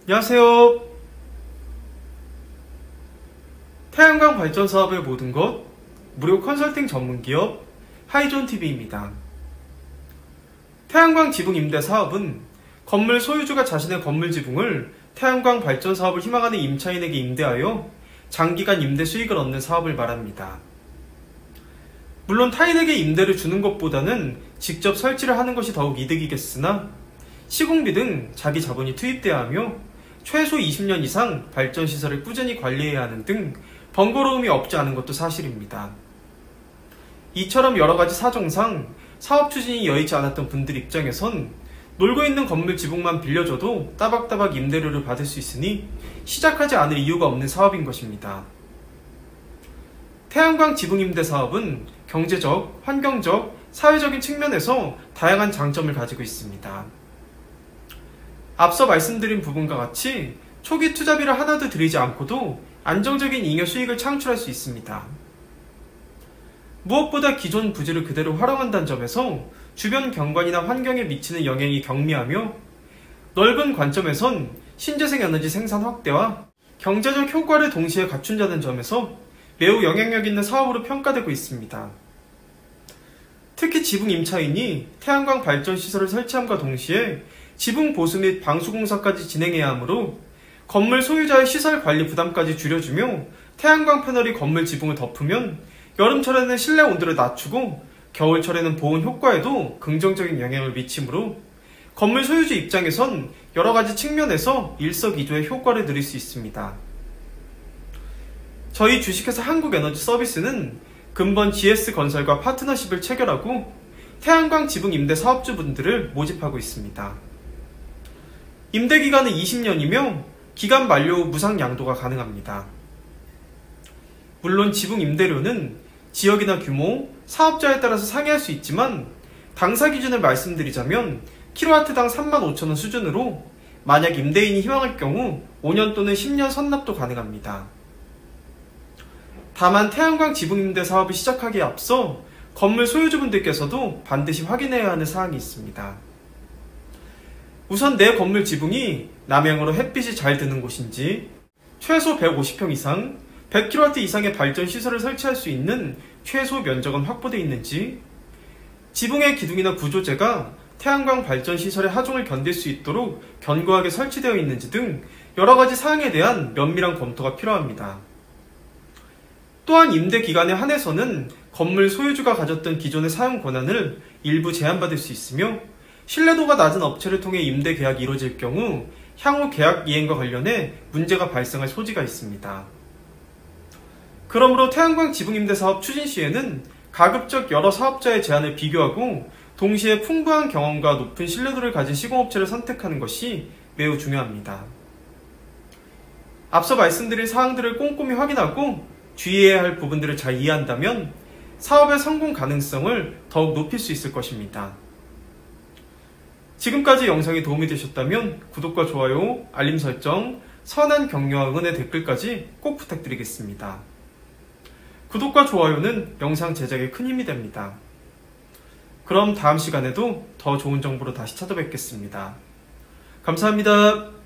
안녕하세요. 태양광 발전 사업의 모든 것 무료 컨설팅 전문기업 하이존TV입니다. 태양광 지붕 임대 사업은 건물 소유주가 자신의 건물 지붕을 태양광 발전 사업을 희망하는 임차인에게 임대하여 장기간 임대 수익을 얻는 사업을 말합니다. 물론 타인에게 임대를 주는 것보다는 직접 설치를 하는 것이 더욱 이득이겠으나 시공비 등 자기 자본이 투입돼야 하며 최소 20년 이상 발전시설을 꾸준히 관리해야 하는 등 번거로움이 없지 않은 것도 사실입니다. 이처럼 여러가지 사정상 사업 추진이 여의치 않았던 분들 입장에선 놀고 있는 건물 지붕만 빌려줘도 따박따박 임대료를 받을 수 있으니 시작하지 않을 이유가 없는 사업인 것입니다. 태양광 지붕 임대 사업은 경제적, 환경적, 사회적인 측면에서 다양한 장점을 가지고 있습니다. 앞서 말씀드린 부분과 같이 초기 투자비를 하나도 들이지 않고도 안정적인 잉여 수익을 창출할 수 있습니다. 무엇보다 기존 부지를 그대로 활용한다는 점에서 주변 경관이나 환경에 미치는 영향이 경미하며 넓은 관점에선 신재생 에너지 생산 확대와 경제적 효과를 동시에 갖춘다는 점에서 매우 영향력 있는 사업으로 평가되고 있습니다. 특히 지붕 임차인이 태양광 발전 시설을 설치함과 동시에 지붕 보수 및 방수 공사까지 진행해야 하므로 건물 소유자의 시설 관리 부담까지 줄여주며 태양광 패널이 건물 지붕을 덮으면 여름철에는 실내 온도를 낮추고 겨울철에는 보온 효과에도 긍정적인 영향을 미치므로 건물 소유주 입장에선 여러가지 측면에서 일석이조의 효과를 누릴 수 있습니다. 저희 주식회사 한국에너지서비스는 근본 GS건설과 파트너십을 체결하고 태양광 지붕 임대 사업주분들을 모집하고 있습니다. 임대기간은 20년이며 기간 만료 후 무상 양도가 가능합니다. 물론 지붕 임대료는 지역이나 규모, 사업자에 따라서 상이할 수 있지만 당사 기준을 말씀드리자면 킬로와트당 35,000원 수준으로 만약 임대인이 희망할 경우 5년 또는 10년 선납도 가능합니다. 다만 태양광 지붕 임대 사업을 시작하기에 앞서 건물 소유주분들께서도 반드시 확인해야 하는 사항이 있습니다. 우선 내 건물 지붕이 남향으로 햇빛이 잘 드는 곳인지, 최소 150평 이상, 100kW 이상의 발전 시설을 설치할 수 있는 최소 면적은 확보되어 있는지, 지붕의 기둥이나 구조재가 태양광 발전 시설의 하중을 견딜 수 있도록 견고하게 설치되어 있는지 등 여러가지 사항에 대한 면밀한 검토가 필요합니다. 또한 임대 기간에 한해서는 건물 소유주가 가졌던 기존의 사용 권한을 일부 제한받을 수 있으며 신뢰도가 낮은 업체를 통해 임대 계약이 이루어질 경우 향후 계약 이행과 관련해 문제가 발생할 소지가 있습니다. 그러므로 태양광 지붕 임대 사업 추진 시에는 가급적 여러 사업자의 제안을 비교하고 동시에 풍부한 경험과 높은 신뢰도를 가진 시공업체를 선택하는 것이 매우 중요합니다. 앞서 말씀드린 사항들을 꼼꼼히 확인하고 주의해야 할 부분들을 잘 이해한다면 사업의 성공 가능성을 더욱 높일 수 있을 것입니다. 지금까지 영상이 도움이 되셨다면 구독과 좋아요, 알림 설정, 선한 격려와 응원의 댓글까지 꼭 부탁드리겠습니다. 구독과 좋아요는 영상 제작에 큰 힘이 됩니다. 그럼 다음 시간에도 더 좋은 정보로 다시 찾아뵙겠습니다. 감사합니다.